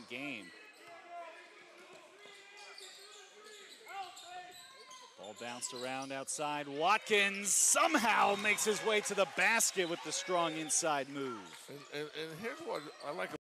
game. Ball bounced around outside. Watkins somehow makes his way to the basket with the strong inside move. And here's what I like